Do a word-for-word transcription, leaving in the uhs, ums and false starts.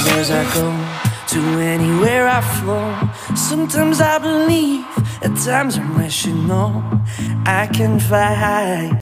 As I go, to anywhere I flow. Sometimes I believe, at times I'm rational. I can fly high.